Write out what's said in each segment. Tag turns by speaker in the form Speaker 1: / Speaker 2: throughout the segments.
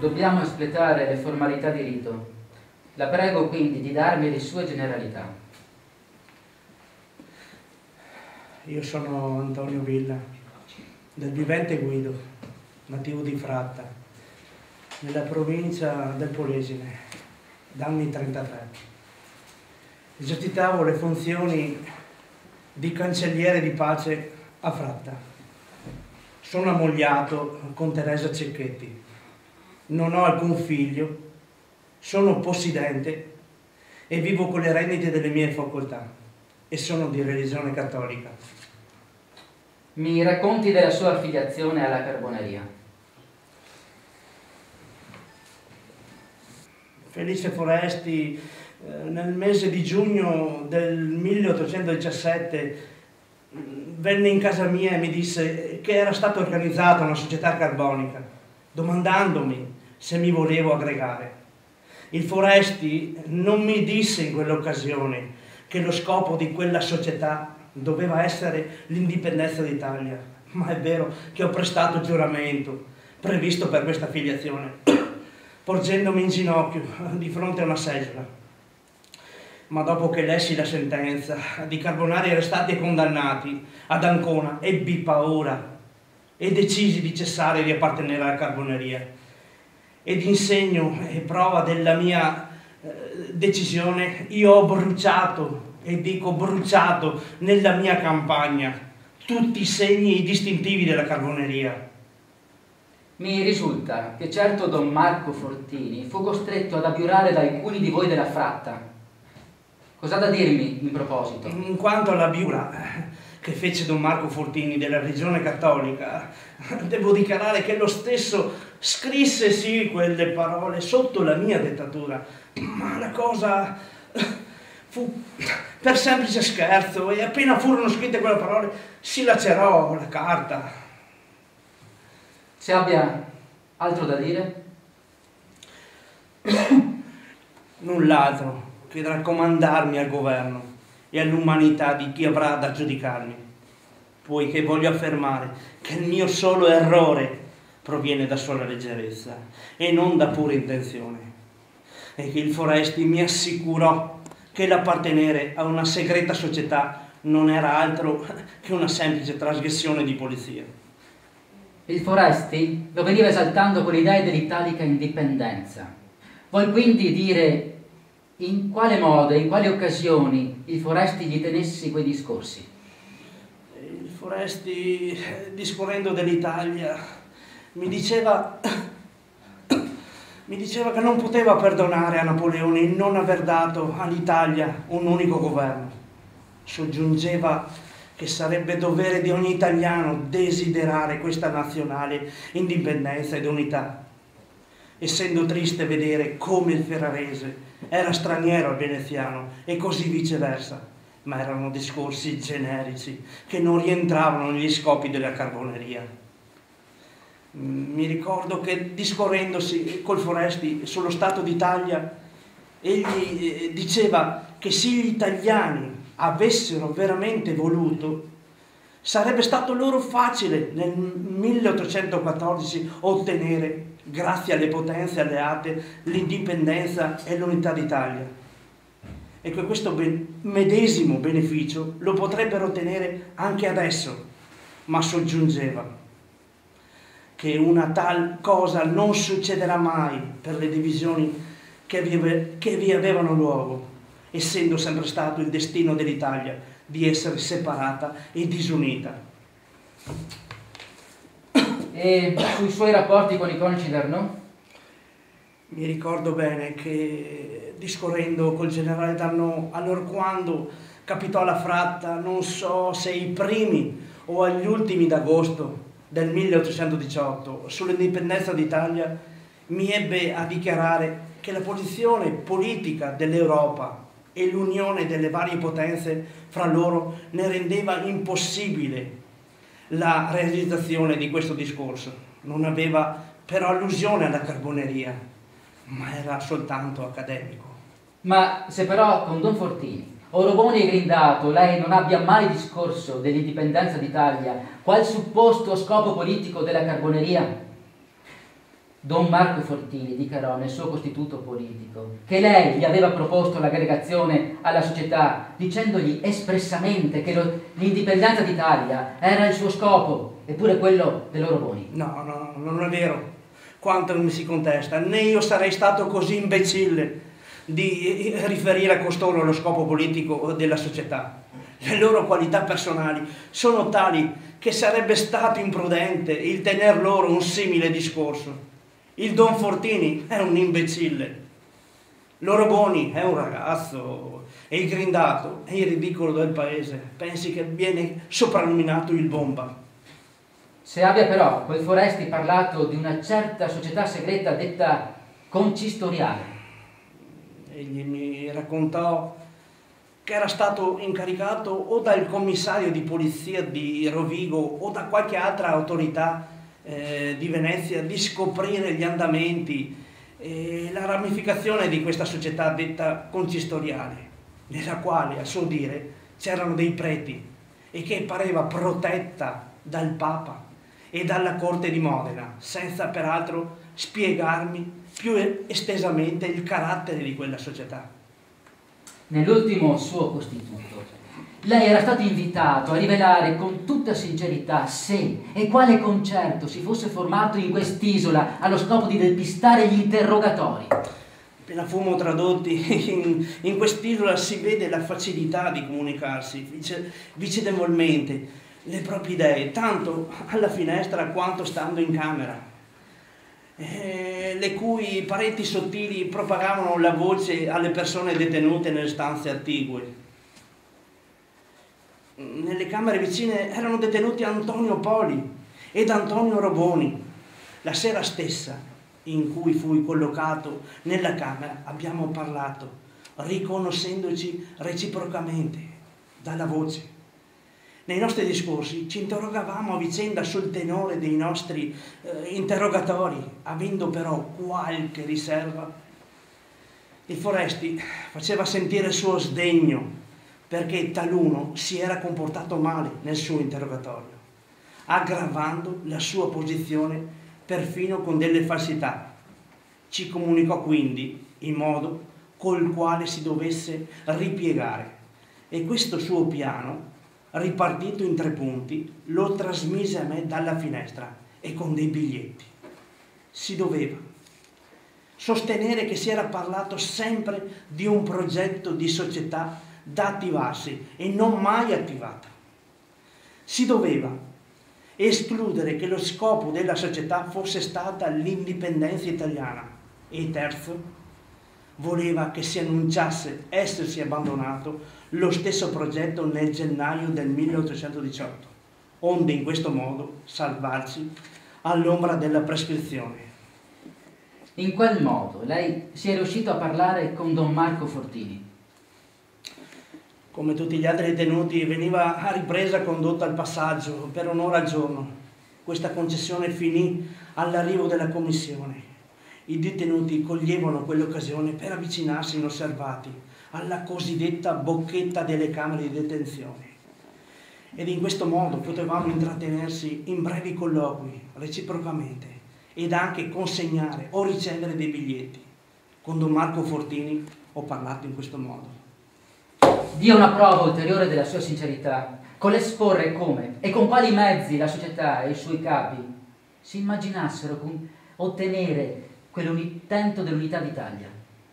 Speaker 1: dobbiamo espletare le formalità di rito. La prego quindi di darmi le sue generalità.
Speaker 2: Io sono Antonio Villa, del vivente Guido, nativo di Fratta, nella provincia del Polesine, d'anni 33. Esercitavo le funzioni di cancelliere di pace a Fratta. Sono ammogliato con Teresa Cecchetti. Non ho alcun figlio, sono possidente e vivo con le rendite delle mie facoltà e sono di religione cattolica.
Speaker 1: Mi racconti della sua affiliazione alla Carboneria.
Speaker 2: Felice Foresti, nel mese di giugno del 1817, venne in casa mia e mi disse che era stata organizzata una società carbonica, domandandomi se mi volevo aggregare. Il Foresti non mi disse in quell'occasione che lo scopo di quella società doveva essere l'indipendenza d'Italia, ma è vero che ho prestato giuramento previsto per questa affiliazione, porgendomi in ginocchio di fronte a una seggiola. Ma dopo che lessi la sentenza di carbonari arrestati e condannati ad Ancona, ebbi paura e decisi di cessare di appartenere alla Carboneria. Ed in segno e prova della mia decisione, io ho bruciato, e dico bruciato, nella mia campagna tutti i segni distintivi della Carboneria.
Speaker 1: Mi risulta che certo Don Marco Fortini fu costretto ad abiurare da alcuni di voi della Fratta. Cos'ha da dirmi in proposito?
Speaker 2: In quanto alla biura che fece Don Marco Fortini della religione cattolica, devo dichiarare che lo stesso scrisse sì quelle parole sotto la mia dettatura, ma la cosa fu per semplice scherzo e appena furono scritte quelle parole si lacerò la carta.
Speaker 1: Se abbia altro da dire?
Speaker 2: Null'altro che raccomandarmi al governo e all'umanità di chi avrà da giudicarmi, poiché voglio affermare che il mio solo errore proviene da sola leggerezza e non da pura intenzione, e che il Foresti mi assicurò che l'appartenere a una segreta società non era altro che una semplice trasgressione di polizia.
Speaker 1: Il Foresti lo veniva esaltando con l'idea dell'italica indipendenza. Vuoi quindi dire in quale modo e in quali occasioni il Foresti gli tenessi quei discorsi?
Speaker 2: Il Foresti, discorrendo dell'Italia, mi diceva che non poteva perdonare a Napoleone il non aver dato all'Italia un unico governo. Soggiungeva che sarebbe dovere di ogni italiano desiderare questa nazionale indipendenza ed unità, essendo triste vedere come il ferrarese era straniero al veneziano e così viceversa, ma erano discorsi generici che non rientravano negli scopi della Carboneria. Mi ricordo che discorrendosi col Foresti sullo Stato d'Italia, egli diceva che se gli italiani avessero veramente voluto, sarebbe stato loro facile nel 1814 ottenere, grazie alle potenze alleate, l'indipendenza e l'unità d'Italia. E che questo medesimo beneficio lo potrebbero ottenere anche adesso, ma soggiungeva che una tal cosa non succederà mai per le divisioni che vi avevano luogo, essendo sempre stato il destino dell'Italia di essere separata e disunita.
Speaker 1: E sui suoi rapporti con i coniugi d'Arnaud?
Speaker 2: Mi ricordo bene che discorrendo col generale d'Arnaud, allorquando capitò alla Fratta, non so se i primi o agli ultimi d'agosto del 1818, sull'indipendenza d'Italia, mi ebbe a dichiarare che la posizione politica dell'Europa e l'unione delle varie potenze fra loro ne rendeva impossibile la realizzazione di questo discorso. Non aveva però allusione alla Carboneria, ma era soltanto accademico.
Speaker 1: Ma se però con Don Fortini, Oroboni e Grindato lei non abbia mai discorso dell'indipendenza d'Italia, qual supposto scopo politico della Carboneria? Don Marco Fortini dichiarò nel suo costituto politico che lei gli aveva proposto l'aggregazione alla società, dicendogli espressamente che l'indipendenza d'Italia era il suo scopo, eppure quello dei loro boni.
Speaker 2: No, non è vero quanto mi si contesta, né io sarei stato così imbecille di riferire a costoro lo scopo politico della società. Le loro qualità personali sono tali che sarebbe stato imprudente il tener loro un simile discorso. Il Don Fortini è un imbecille, Loroboni è un ragazzo e il Grindato è il ridicolo del paese. Pensi che viene soprannominato il Bomba.
Speaker 1: Se abbia però quel Foresti parlato di una certa società segreta detta concistoriale.
Speaker 2: Egli mi raccontò che era stato incaricato o dal commissario di polizia di Rovigo o da qualche altra autorità di Venezia di scoprire gli andamenti e la ramificazione di questa società detta concistoriale, nella quale, a suo dire, c'erano dei preti e che pareva protetta dal Papa e dalla Corte di Modena, senza peraltro spiegarmi più estesamente il carattere di quella società.
Speaker 1: Nell'ultimo suo costituto, lei era stato invitato a rivelare con tutta sincerità se e quale concerto si fosse formato in quest'isola allo scopo di depistare gli interrogatori.
Speaker 2: Appena fummo tradotti in quest'isola si vede la facilità di comunicarsi vicedevolmente le proprie idee, tanto alla finestra quanto stando in camera, le cui pareti sottili propagavano la voce alle persone detenute nelle stanze attigue. Nelle camere vicine erano detenuti Antonio Poli ed Antonio Roboni. La sera stessa in cui fui collocato nella camera abbiamo parlato, riconoscendoci reciprocamente dalla voce. Nei nostri discorsi ci interrogavamo a vicenda sul tenore dei nostri interrogatori, avendo però qualche riserva. Il Foresti faceva sentire il suo sdegno perché taluno si era comportato male nel suo interrogatorio, aggravando la sua posizione perfino con delle falsità. Ci comunicò quindi il modo col quale si dovesse ripiegare e questo suo piano, ripartito in 3 punti, lo trasmise a me dalla finestra e con dei biglietti. Si doveva sostenere che si era parlato sempre di un progetto di società da attivarsi e non mai attivata. Si doveva escludere che lo scopo della società fosse stata l'indipendenza italiana e terzo, voleva che si annunciasse essersi abbandonato lo stesso progetto nel gennaio del 1818, onde in questo modo salvarsi all'ombra della prescrizione.
Speaker 1: In quel modo lei si è riuscito a parlare con Don Marco Fortini.
Speaker 2: Come tutti gli altri detenuti, veniva a ripresa condotta al passaggio per 1 ora al giorno. Questa concessione finì all'arrivo della commissione. I detenuti coglievano quell'occasione per avvicinarsi inosservati alla cosiddetta bocchetta delle camere di detenzione. Ed in questo modo potevamo intrattenersi in brevi colloqui, reciprocamente, ed anche consegnare o ricevere dei biglietti. Con Don Marco Fortini ho parlato in questo modo.
Speaker 1: Dia una prova ulteriore della sua sincerità con l'esporre come e con quali mezzi la società e i suoi capi si immaginassero con ottenere quell'intento dell'unità d'Italia.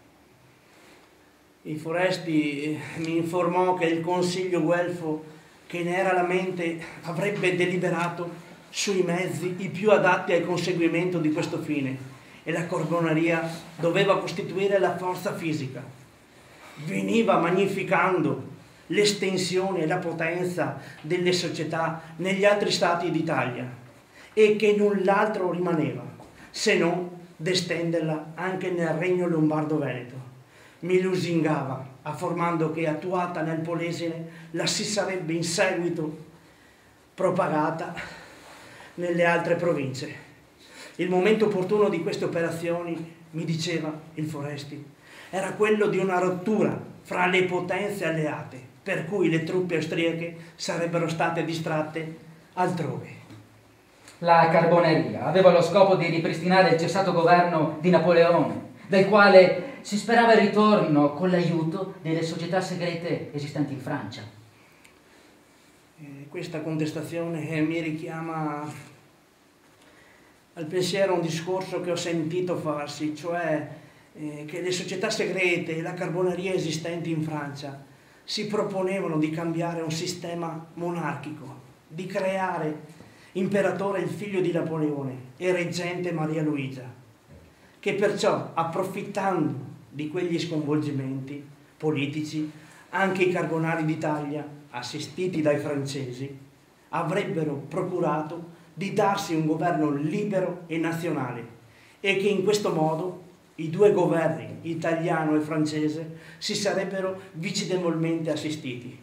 Speaker 2: Il Foresti mi informò che il Consiglio Guelfo, che ne era la mente, avrebbe deliberato sui mezzi i più adatti al conseguimento di questo fine e la Corgoneria doveva costituire la forza fisica. Veniva magnificando l'estensione e la potenza delle società negli altri stati d'Italia e che null'altro rimaneva se non d'estenderla anche nel regno lombardo-veneto. Mi lusingava affermando che attuata nel Polesine la si sarebbe in seguito propagata nelle altre province. Il momento opportuno di queste operazioni, mi diceva il Foresti, era quello di una rottura fra le potenze alleate, per cui le truppe austriache sarebbero state distratte altrove.
Speaker 1: La Carboneria aveva lo scopo di ripristinare il cessato governo di Napoleone, dal quale si sperava il ritorno con l'aiuto delle società segrete esistenti in Francia.
Speaker 2: Questa contestazione mi richiama al pensiero un discorso che ho sentito farsi, cioè che le società segrete e la Carboneria esistenti in Francia si proponevano di cambiare un sistema monarchico, di creare imperatore il figlio di Napoleone e reggente Maria Luigia, che perciò, approfittando di quegli sconvolgimenti politici, anche i Carbonari d'Italia, assistiti dai francesi, avrebbero procurato di darsi un governo libero e nazionale e che in questo modo i due governi, italiano e francese, si sarebbero vicendevolmente assistiti.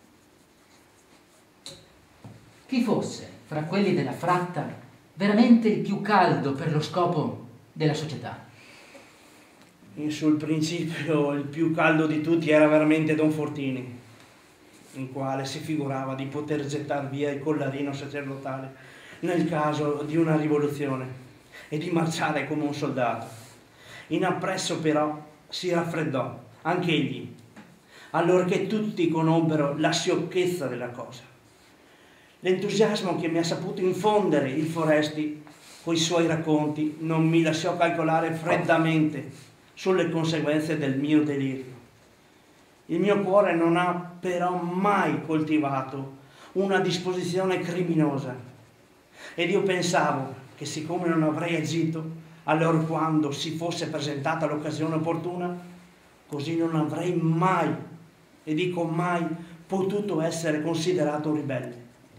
Speaker 1: Chi fosse fra quelli della fratta veramente il più caldo per lo scopo della società?
Speaker 2: Sul principio il più caldo di tutti era veramente Don Fortini, in quale si figurava di poter gettar via il collarino sacerdotale nel caso di una rivoluzione e di marciare come un soldato. In appresso però si raffreddò anche egli, allorché tutti conobbero la sciocchezza della cosa. L'entusiasmo che mi ha saputo infondere il Foresti coi suoi racconti non mi lasciò calcolare freddamente sulle conseguenze del mio delirio. Il mio cuore non ha però mai coltivato una disposizione criminosa ed io pensavo che siccome non avrei agito allorquando si fosse presentata l'occasione opportuna, così non avrei mai, e dico mai, potuto essere considerato ribelle.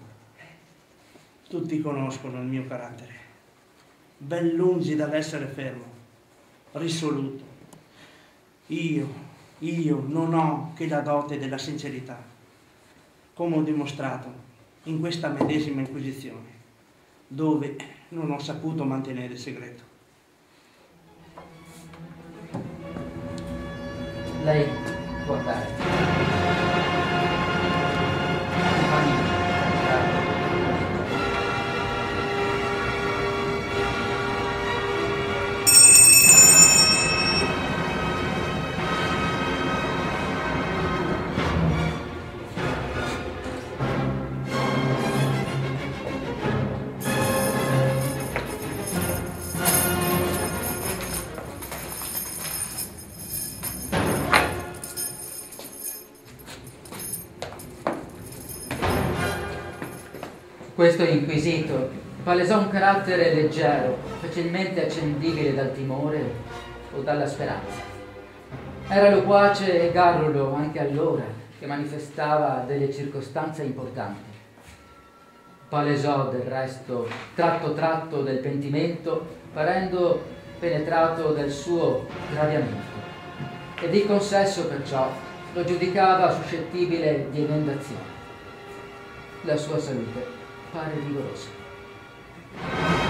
Speaker 2: Tutti conoscono il mio carattere, ben lungi dall'essere fermo, risoluto. Io non ho che la dote della sincerità, come ho dimostrato in questa medesima inquisizione, dove non ho saputo mantenere il segreto.
Speaker 1: Lei può andare. Questo inquisito palesò un carattere leggero, facilmente accendibile dal timore o dalla speranza. Era loquace e garrulo anche allora, che manifestava delle circostanze importanti. Palesò del resto tratto del pentimento, parendo penetrato del suo traviamento, ed il consesso perciò lo giudicava suscettibile di emendazione. La sua salute pare vigorosa.